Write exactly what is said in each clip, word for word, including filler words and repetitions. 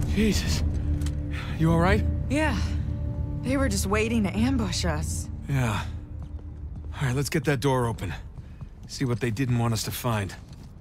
Jesus. You all right? Yeah. They were just waiting to ambush us. Yeah. All right, let's get that door open. See what they didn't want us to find.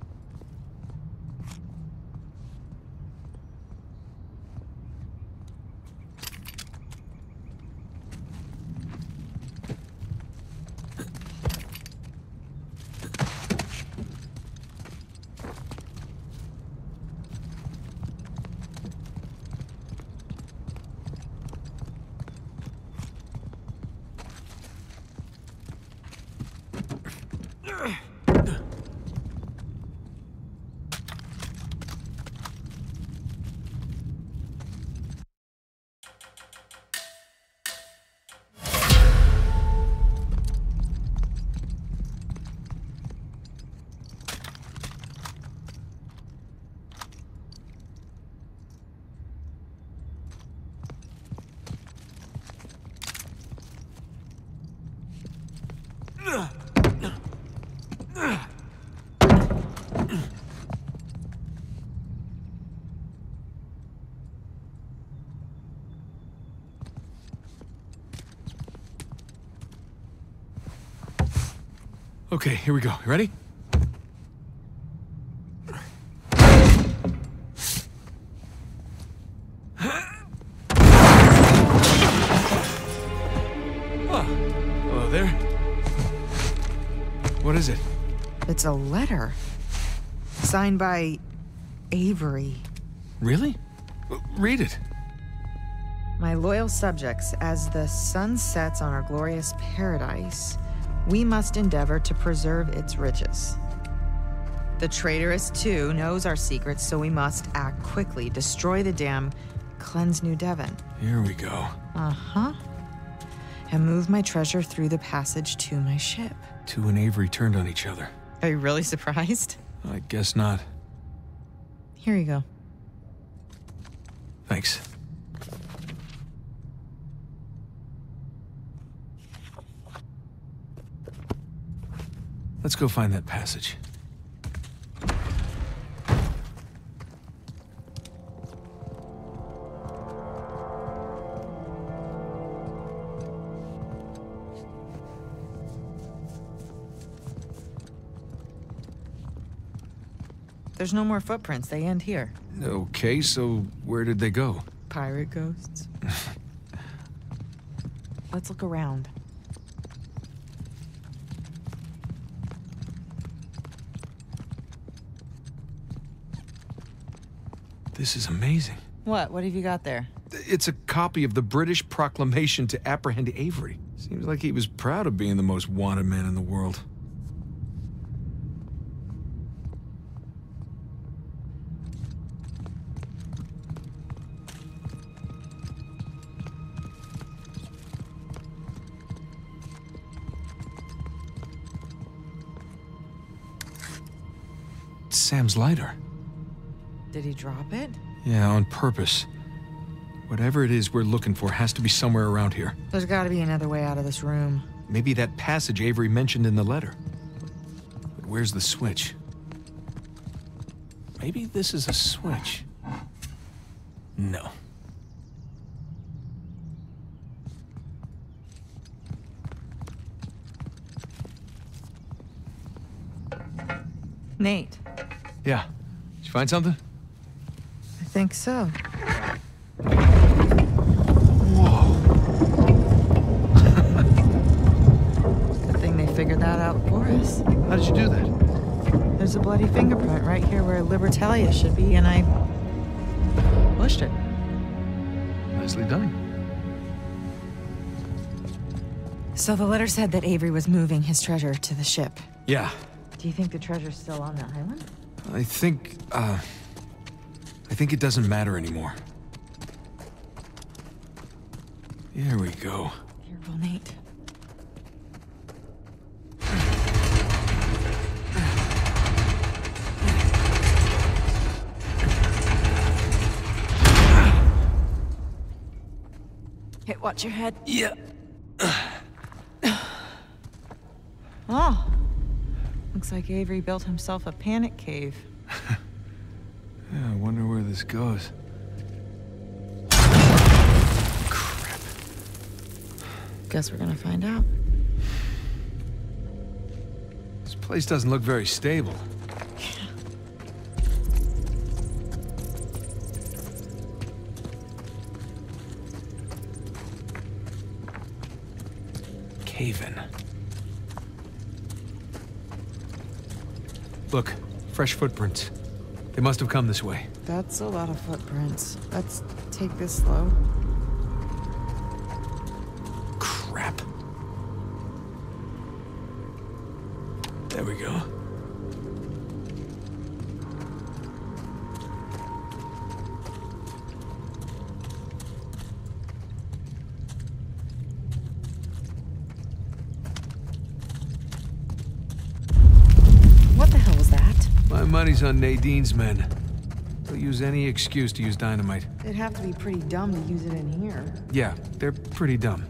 Okay, here we go. You ready? Oh, hello there. What is it? It's a letter. Signed by Avery. Really? Read it. My loyal subjects, as the sun sets on our glorious paradise, we must endeavor to preserve its riches. The traitorous, too, knows our secrets, so we must act quickly, destroy the dam, cleanse New Devon. Here we go. Uh-huh. And move my treasure through the passage to my ship. Two and Avery turned on each other. Are you really surprised? I guess not. Here you go. Thanks. Let's go find that passage. There's no more footprints. They end here. Okay, so where did they go? Pirate ghosts. Let's look around. This is amazing. What? What have you got there? It's a copy of the British proclamation to apprehend Avery. Seems like he was proud of being the most wanted man in the world. It's Sam's lighter. Did he drop it? Yeah, on purpose. Whatever it is we're looking for has to be somewhere around here. There's gotta be another way out of this room. Maybe that passage Avery mentioned in the letter. But where's the switch? Maybe this is a switch. No. Nate. Yeah. Did you find something? I think so. Whoa. Good thing they figured that out for us. How did you do that? There's a bloody fingerprint right here where Libertalia should be, and I pushed it. Nicely done. So the letter said that Avery was moving his treasure to the ship. Yeah. Do you think the treasure's still on the island? I think, uh... I think it doesn't matter anymore. Here we go. Careful, Nate. Hey, watch your head. Yeah. Oh. Looks like Avery built himself a panic cave. Yeah, I wonder where this goes. Guess we're gonna find out. This place doesn't look very stable. Cave-in. Look, fresh footprints. They must have come this way. That's a lot of footprints. Let's take this slow. Crap. There we go. What the hell was that? My money's on Nadine's men. They'll use any excuse to use dynamite. They'd have to be pretty dumb to use it in here. Yeah, they're pretty dumb.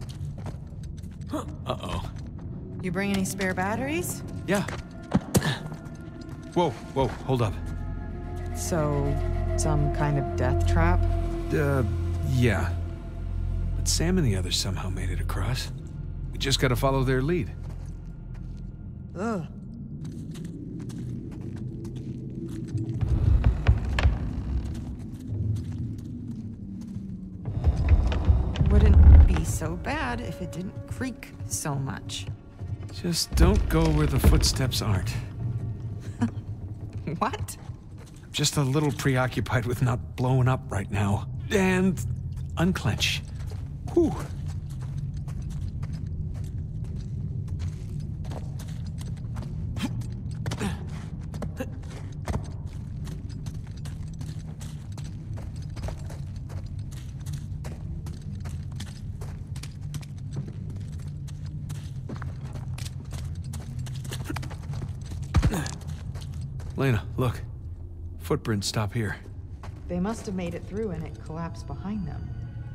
Uh-oh. You bring any spare batteries? Yeah. Whoa, whoa, hold up. So, some kind of death trap? Uh, yeah. But Sam and the others somehow made it across. We just gotta follow their lead. Ugh. Wouldn't be so bad if it didn't creak so much. Just don't go where the footsteps aren't. What? I'm just a little preoccupied with not blowing up right now. And unclench. Whew. Lena, look. Footprints stop here. They must have made it through and it collapsed behind them.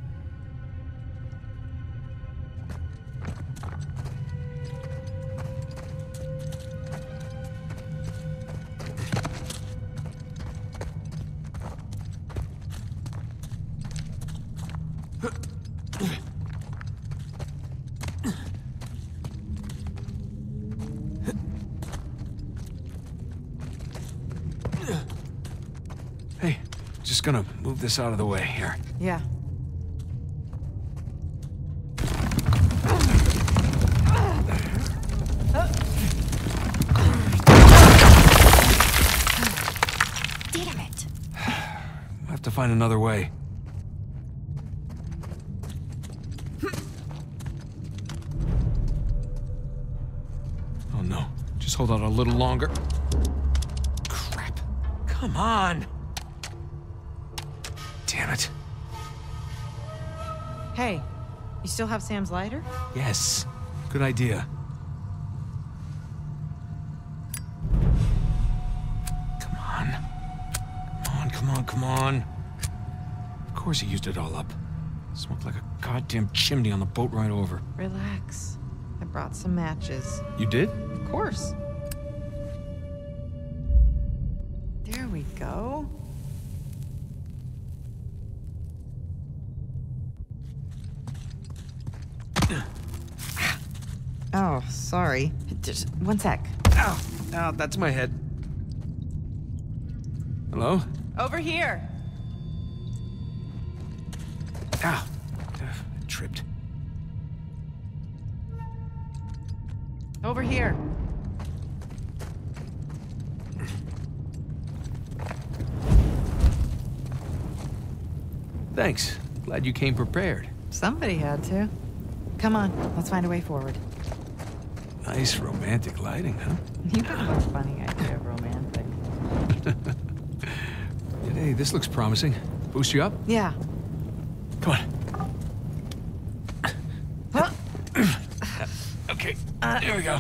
Hey, just gonna move this out of the way here. Yeah. Damn it. We'll have to find another way. Oh no, just hold out a little longer. Crap. Come on. Damn it. Hey, you still have Sam's lighter? Yes. Good idea. Come on. Come on, come on, come on. Of course he used it all up. Smoked like a goddamn chimney on the boat ride over. Relax. I brought some matches. You did? Of course. There we go. Oh, sorry. Just one sec. Ow! Ow, that's my head. Hello? Over here. Ow! Uh, tripped. Over here. Thanks. Glad you came prepared. Somebody had to. Come on, let's find a way forward. Nice romantic lighting, huh? You have a funny idea of romantic. Hey, this looks promising. Boost you up? Yeah. Come on. Huh? Okay, there we go.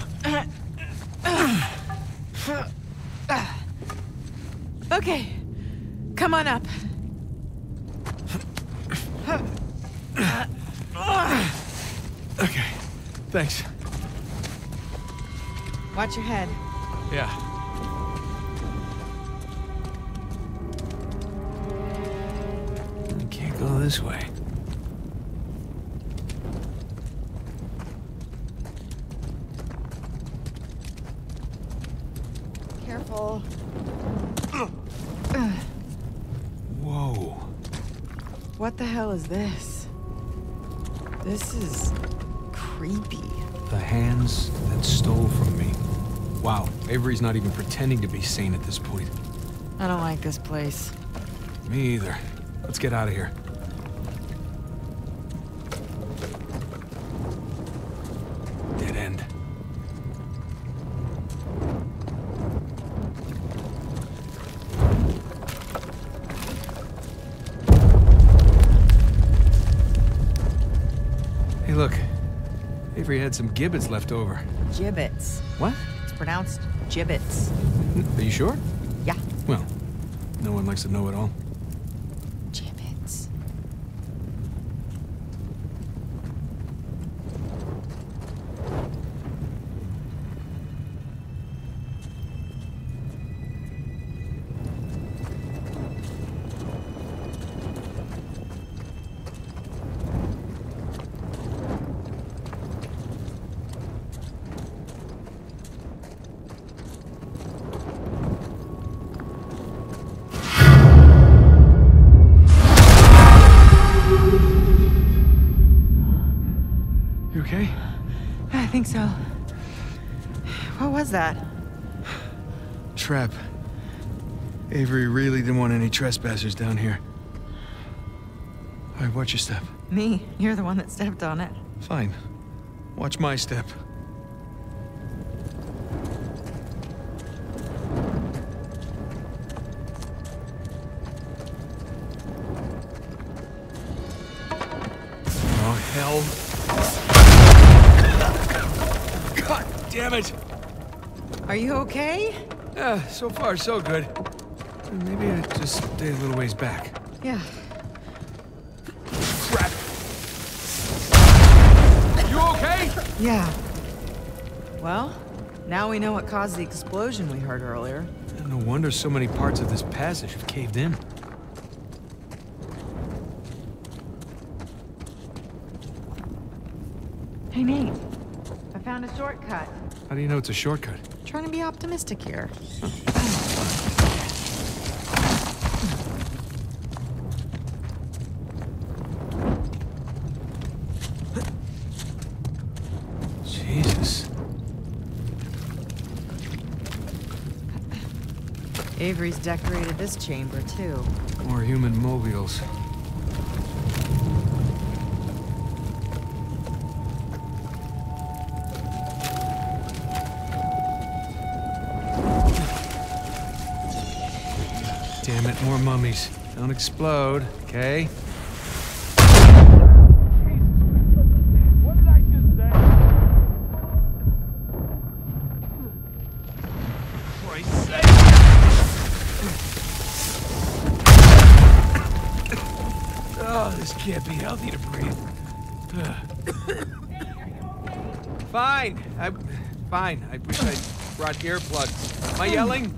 Okay, come on up. Okay, thanks. Watch your head. Yeah. I can't go this way. Whoa. What the hell is this? This is creepy. The hands that stole from me. Wow, Avery's not even pretending to be sane at this point. I don't like this place. Me either. Let's get out of here. Dead end. Hey, look. Avery had some gibbets left over. Gibbets. What? It's pronounced gibbets. Are you sure? Yeah. Well, no one likes to know it all. Gibbets. You okay? I think so. What was that? Trap. Avery really didn't want any trespassers down here. All right, watch your step. Me. You're the one that stepped on it. Fine. Watch my step. Oh, hell. God damn it! Are you okay? Yeah, so far so good. Maybe I just stay a little ways back. Yeah. Crap! You okay? Yeah. Well, now we know what caused the explosion we heard earlier. No wonder so many parts of this passage have caved in. Hey, Nate. I found a shortcut. How do you know it's a shortcut? Trying to be optimistic here. Jesus. Avery's decorated this chamber, too. More human mobiles. Damn it, more mummies. Don't explode, okay? What did I just say? Christ's sake! Oh, this can't be healthy to breathe. Fine. I, fine. I wish I brought earplugs. Am I yelling?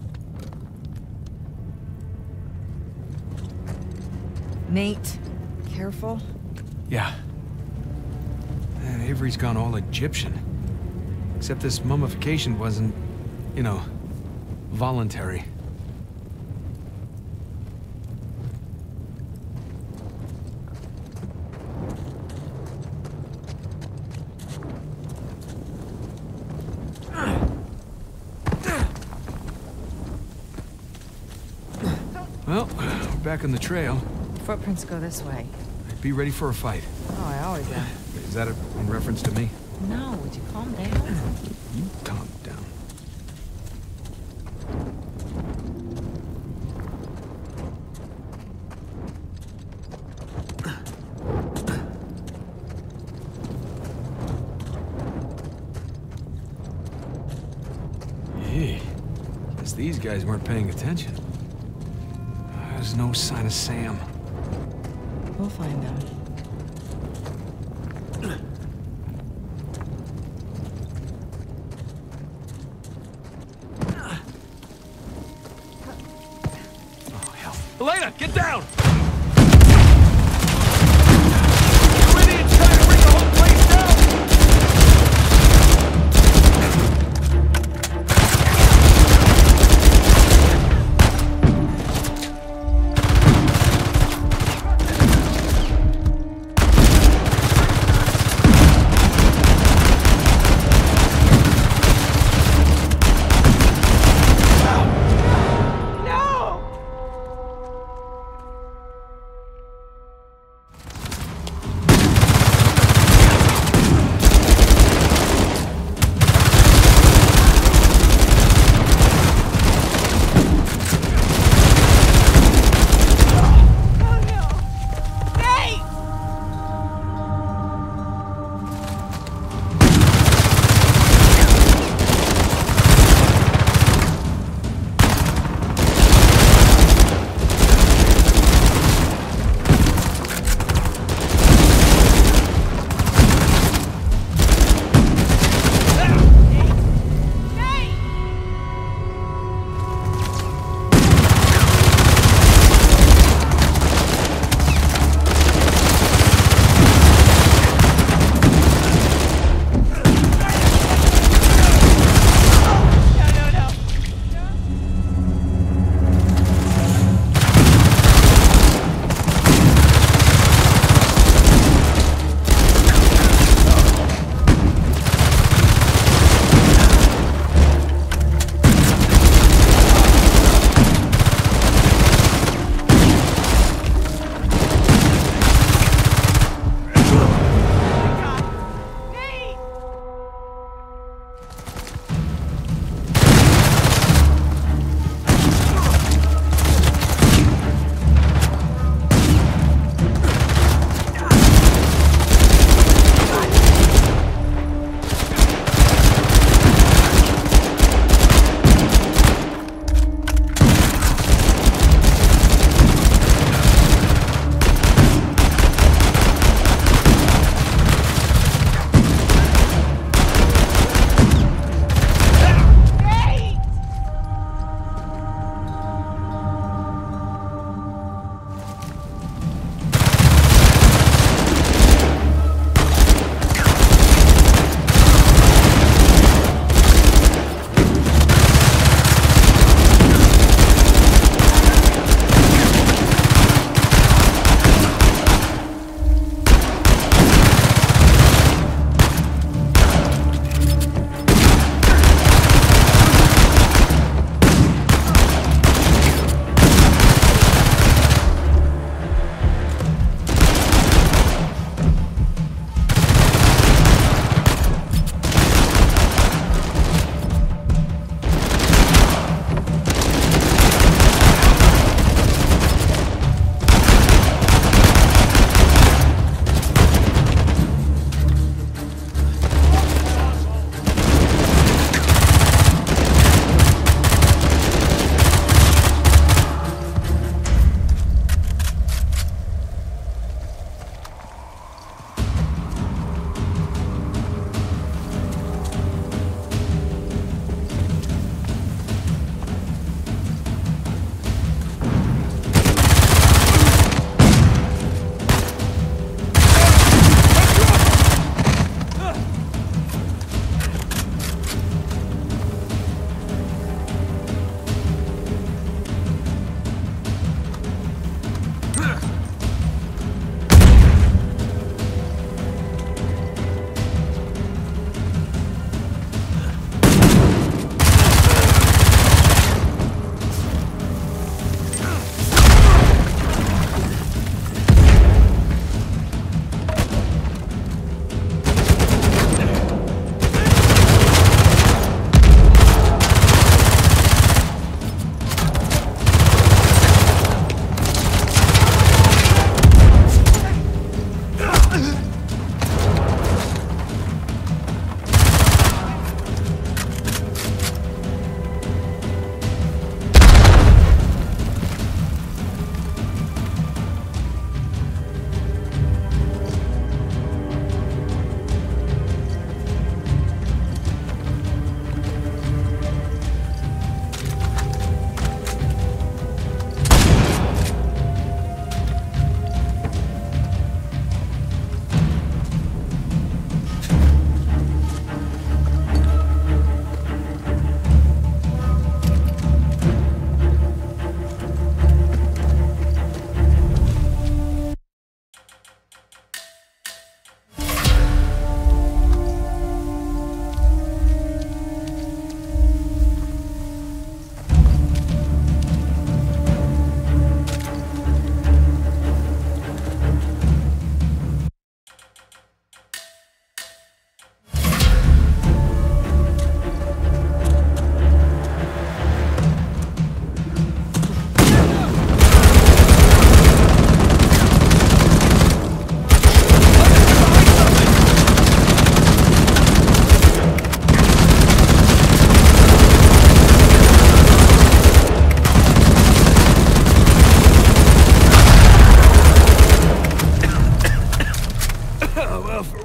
Nate, careful. Yeah. Man, Avery's gone all Egyptian. Except this mummification wasn't, you know, voluntary. Well, we're back on the trail. Footprints go this way. Be ready for a fight. Oh, I always am. Is that a, in reference to me? No, would you calm down? You calm down. Hey, guess these guys weren't paying attention. There's no sign of Sam. We'll find out. Oh, hell. Elena, get down!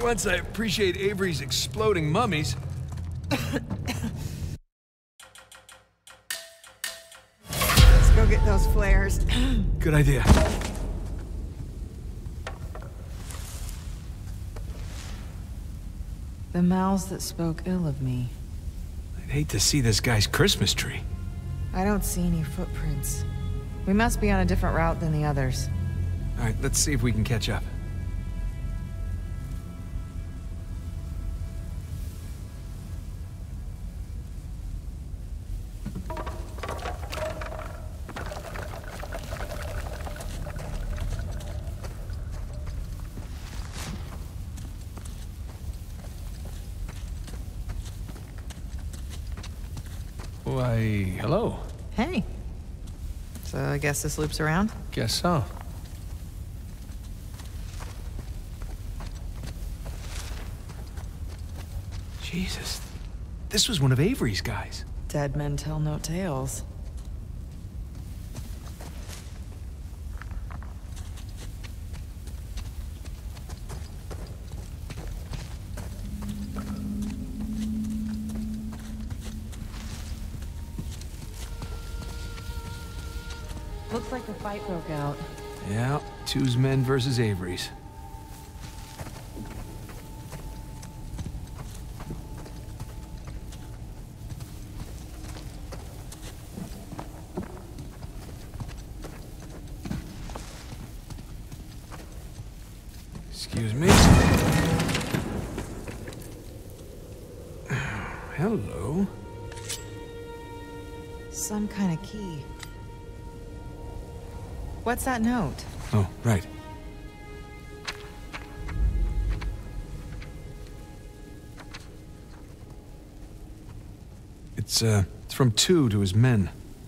once I appreciate Avery's exploding mummies. Let's go get those flares. Good idea. The mouths that spoke ill of me. I'd hate to see this guy's Christmas tree. I don't see any footprints. We must be on a different route than the others. All right, let's see if we can catch up. Why, hello. Hey. So I guess this loops around? Guess so. Jesus. This was one of Avery's guys. Dead men tell no tales. Looks like the fight broke out. Yeah, two's men versus Avery's. Excuse me. Hello. Some kind of key. What's that note? Oh, right. It's, uh, it's from two to his men.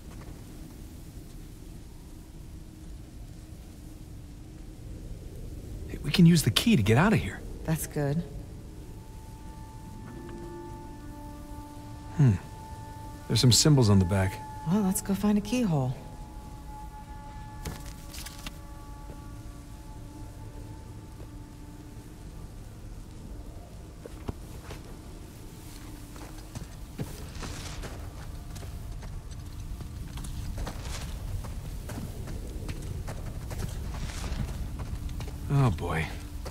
Hey, we can use the key to get out of here. That's good. Hmm. There's some symbols on the back. Well, let's go find a keyhole. Oh, boy.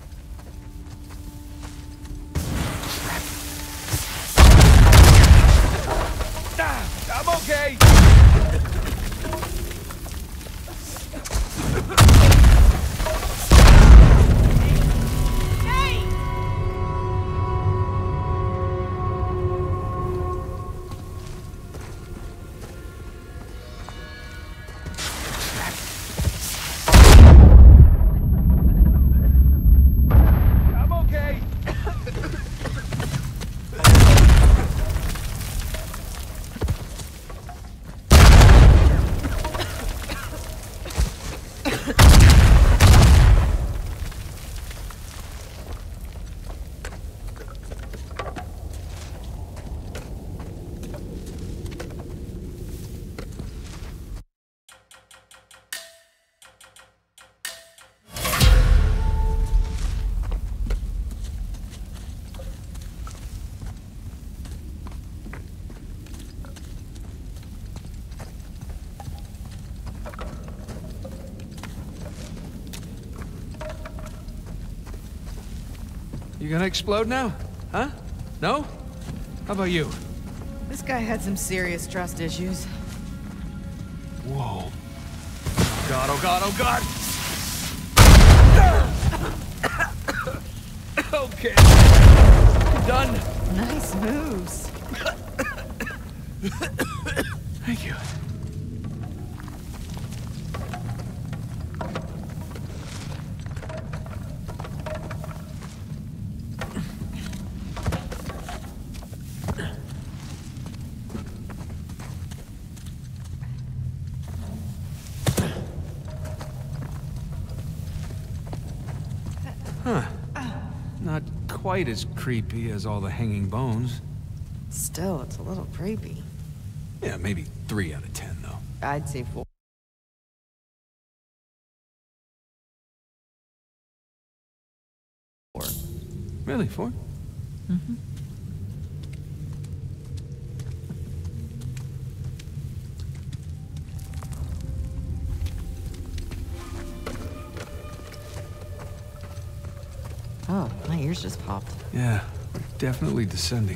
Ah, I'm okay! You gonna explode now? Huh? No? How about you? This guy had some serious trust issues. Whoa. God, oh God, oh God! Okay. Done. Nice moves. Thank you. Huh. Not quite as creepy as all the hanging bones. Still, it's a little creepy. Yeah, maybe three out of ten, though. I'd say four. Really, four? Mm-hmm. Oh, my ears just popped. Yeah, we're definitely descending.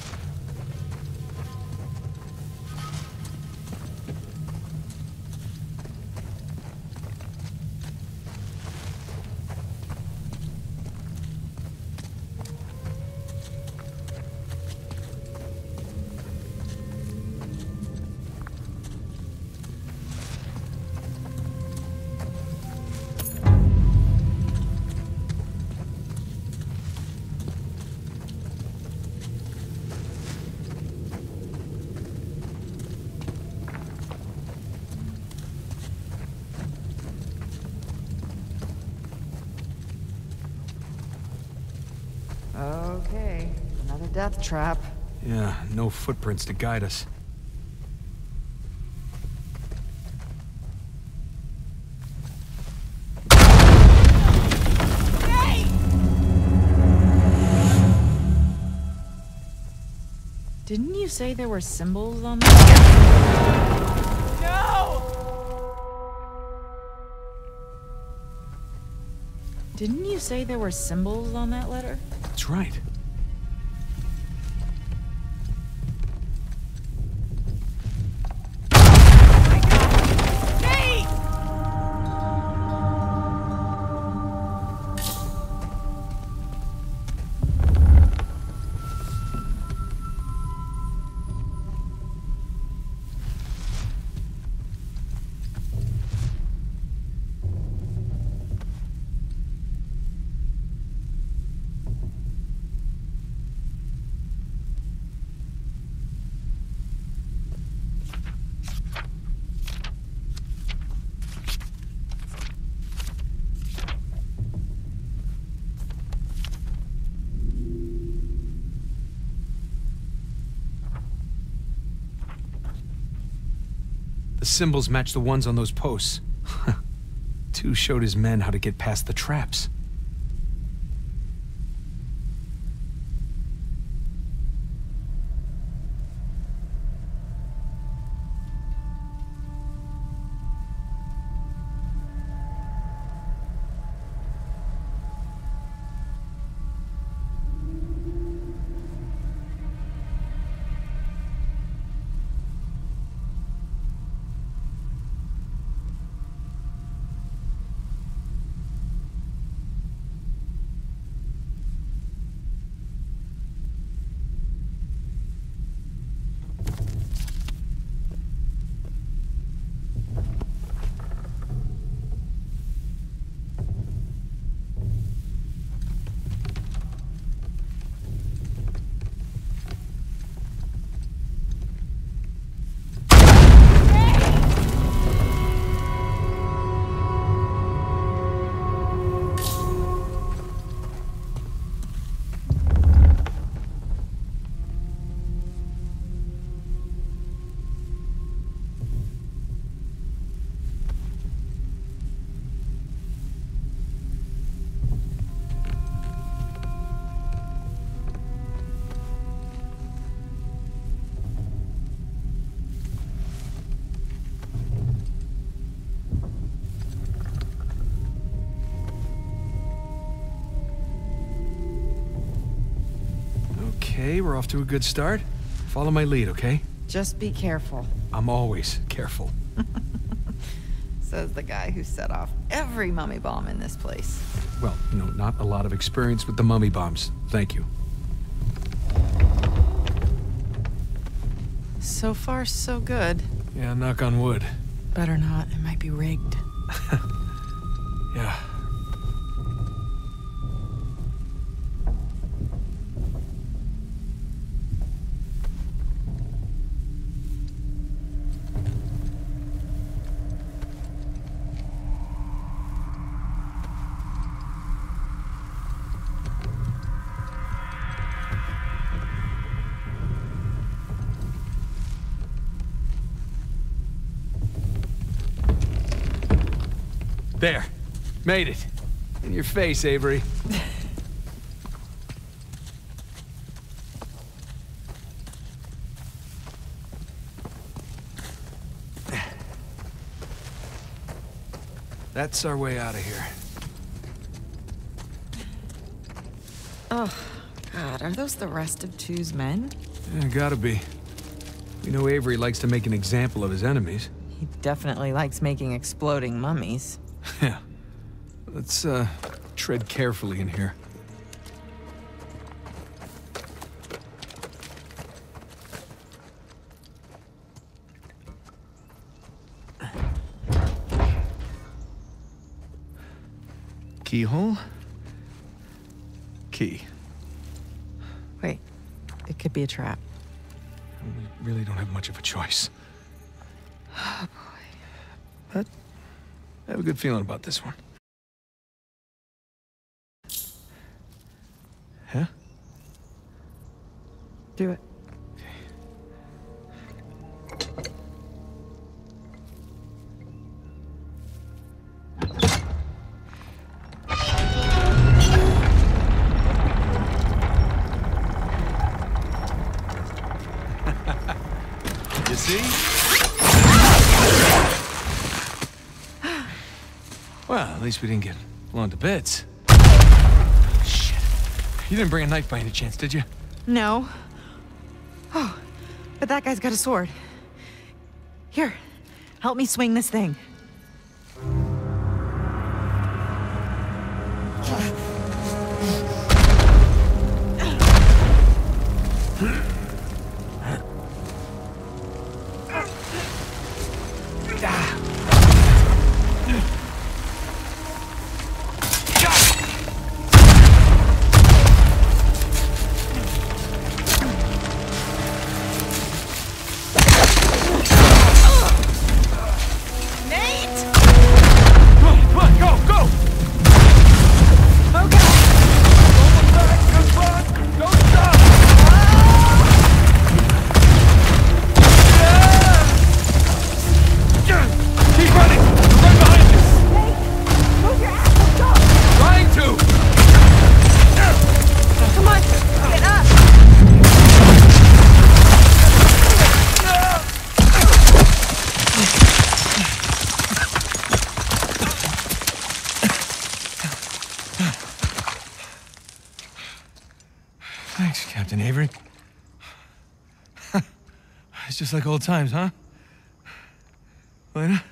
Okay, another death trap. Yeah, no footprints to guide us. Didn't you say there were symbols on that? No! Didn't you say there were symbols on that letter? That's right. The symbols match the ones on those posts. Two showed his men how to get past the traps. Okay, we're off to a good start. Follow my lead, okay? Just be careful. I'm always careful. Says the guy who set off every mummy bomb in this place. Well, you know, not a lot of experience with the mummy bombs. Thank you. So far, so good. Yeah, knock on wood. Better not. It might be rigged. Yeah. There. Made it. In your face, Avery. That's our way out of here. Oh, God, are those the rest of Two's men? Yeah, gotta be. We know Avery likes to make an example of his enemies. He definitely likes making exploding mummies. Yeah. Let's, uh, tread carefully in here. Keyhole? Key. Wait, it could be a trap. We really don't have much of a choice. Oh, boy. But I have a good feeling about this one. Huh? Do it. You see? Well, at least we didn't get blown to bits. Shit. You didn't bring a knife by any chance, did you? No. Oh, but that guy's got a sword. Here, help me swing this thing. Thanks, Captain Avery. It's just like old times, huh? Lena?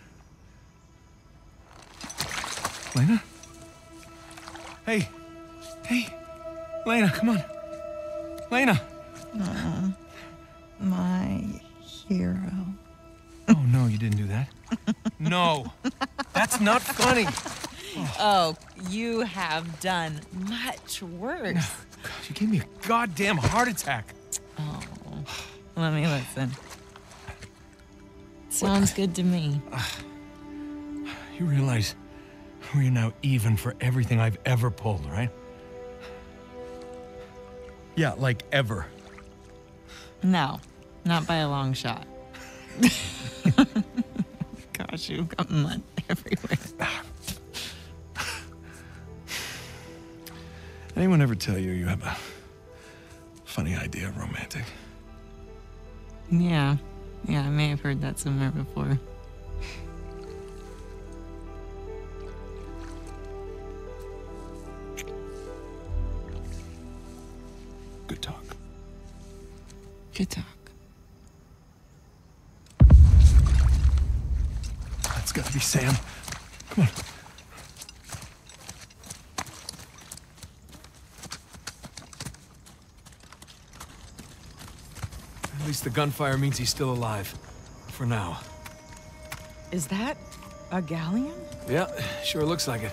Lena? Hey. Hey. Lena, come on. Lena! Uh, my hero. Oh, no, you didn't do that. No. That's not funny. Oh, you have done much worse. God, you gave me a goddamn heart attack. Oh, let me listen. Sounds good to me. You realize we're now even for everything I've ever pulled, right? Yeah, like ever. No, not by a long shot. Gosh, you've got mud everywhere. Anyone ever tell you you have a funny idea of romantic? Yeah, yeah, I may have heard that somewhere before. Good talk. Good talk. That's gotta be Sam. Come on. At least the gunfire means he's still alive. For now. Is that a galleon? Yeah, sure looks like it.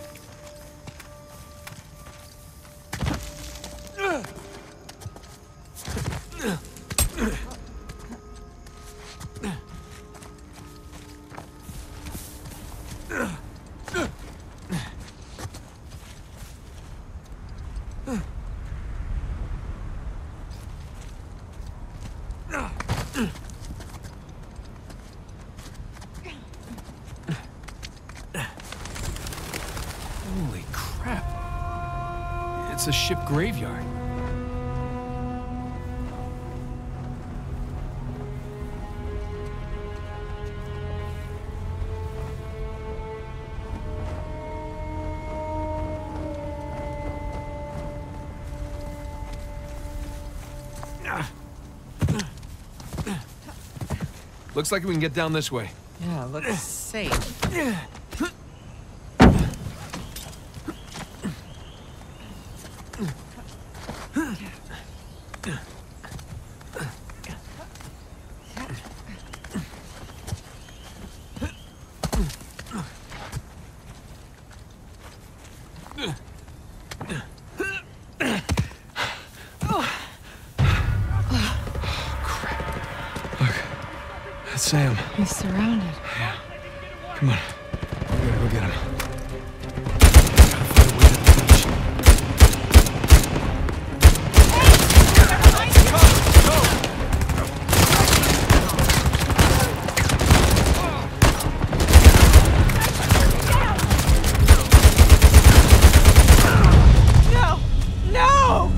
Holy crap. It's a ship graveyard. Looks like we can get down this way. Yeah, looks safe. Sam. He's surrounded. Yeah. Come on. We gotta go get him. Gotta find a way to the beach. No! No!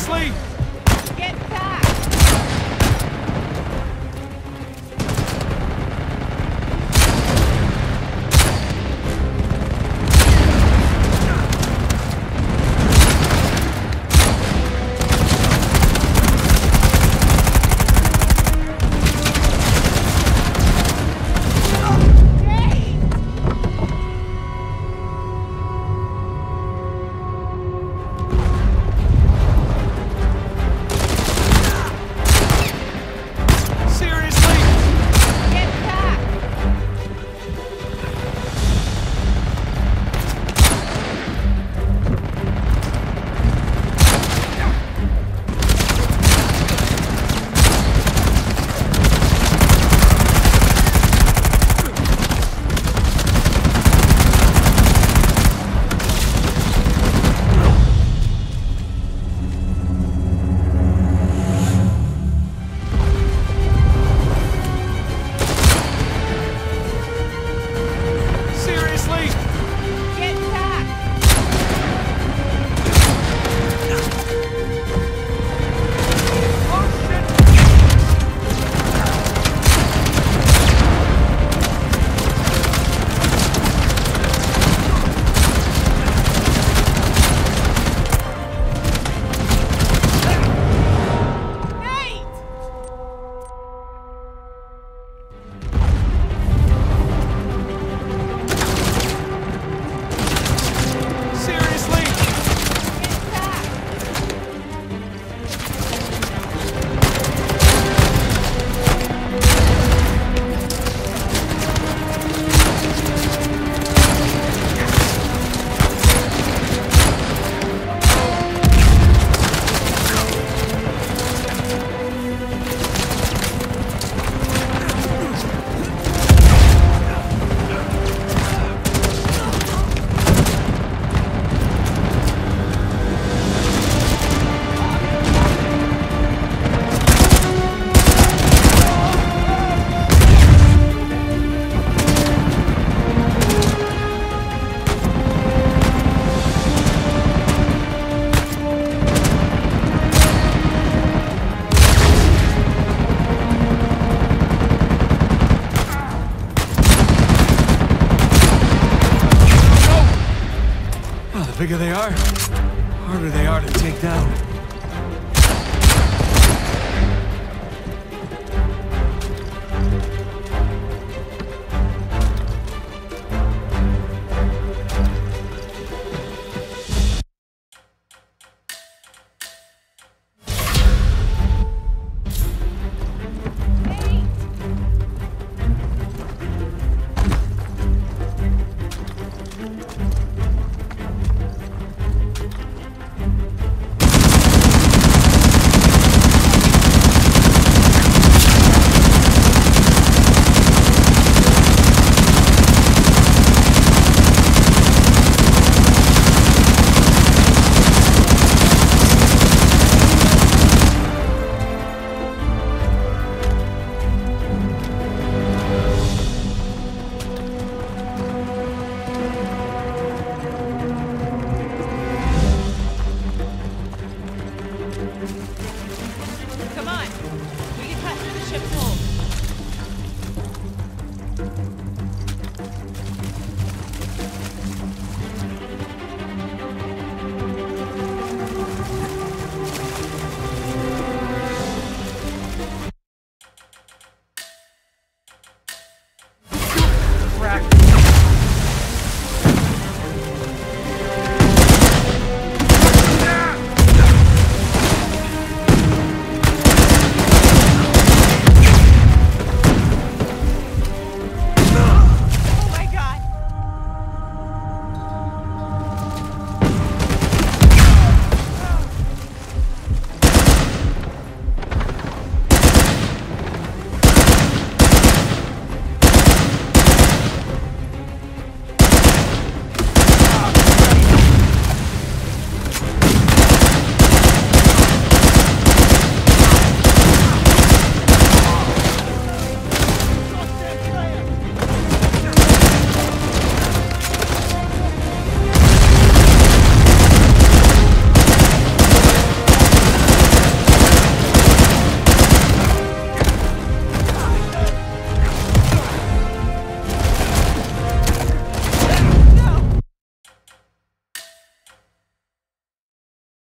Seriously? Get back! The bigger they are, the harder they are to take down.